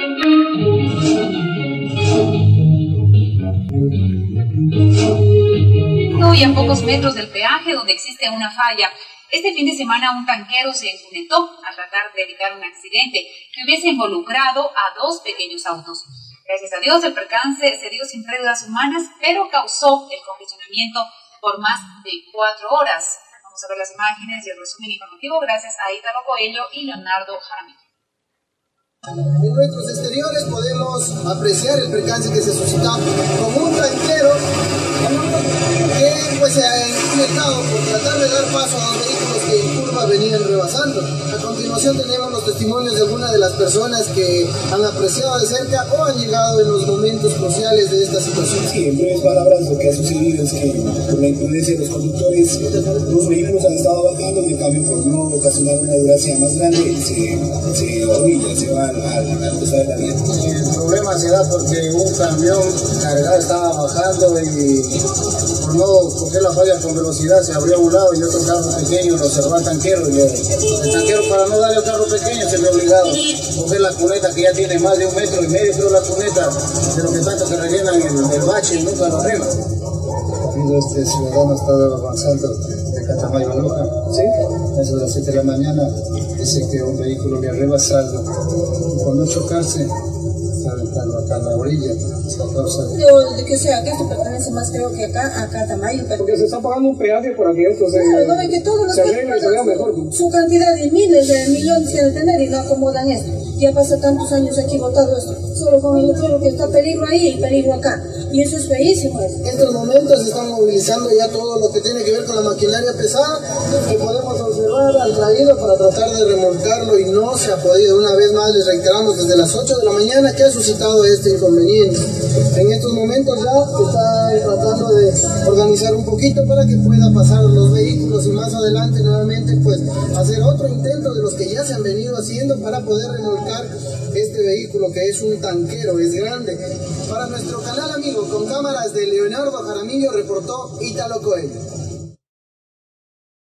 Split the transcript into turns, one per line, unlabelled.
Y a pocos metros del peaje donde existe una falla. Este fin de semana un tanquero se entunetó al tratar de evitar un accidente que hubiese involucrado a dos pequeños autos. Gracias a Dios el percance se dio sin pérdidas humanas, pero causó el congestionamiento por más de 4 horas. Vamos a ver las imágenes y el resumen informativo gracias a Ítalo Coelho y Leonardo Jaramillo.
En nuestros exteriores podemos apreciar el percance que se suscitó como un tanquero que se ha inquietado por tratar de dar paso a dos vehículos que en curva venían rebasando. A continuación tenemos los testimonios de algunas de las personas que han apreciado de cerca o han llegado en los momentos cruciales de esta situación.
Sí, en breves palabras, lo que ha sucedido es que por la imprudencia de los conductores, los vehículos han estado bajando y en cambio por no ocasionar una desgracia más grande se orilla, se va al costado de la vía.
El problema se da porque un camión cargado estaba bajando y por no coger la falla con velocidad se abrió a un lado y otro carro pequeño lo cerró al tanquero y el tanquero, para no darle al carro pequeño, se le obligado a coger la cuneta que ya tiene más de 1,5 metros, pero la cuneta de lo que tanto que rellenan el bache y nunca lo arreglan.
Este ciudadano ha estado avanzando de Catamayo a Loja, ¿sí? Eso de las 7 de la mañana, dice que un vehículo le ha rebasado y por no chocarse está aventando acá a la orilla.
De que sea, que esto pertenece más creo que acá a Catamayo.
Porque se está pagando un peaje por aquí, esto
claro, no ven que todos los
se arregla y se vea mejor.
Su cantidad de miles de millones que de tener y no acomodan esto. Ya pasa tantos años aquí votado esto, solo con el letrero que está peligro ahí y peligro acá. Y eso es feísimo.
En estos momentos se están movilizando ya todo lo que tiene que ver con la maquinaria pesada que podemos observar al traído para tratar de remolcarlo y no se ha podido. Una vez más les reiteramos desde las 8 de la mañana que ha suscitado este inconveniente. En estos momentos ya se está tratando de organizar un poquito para que pueda pasar los vehículos y más adelante nuevamente pues hacer otro intento de los que ya se han venido haciendo para poder remolcar este vehículo que es un tanquero, es grande. Para nuestro canal amigo, con cámaras de Leonardo Jaramillo, reportó Ítalo Coelho.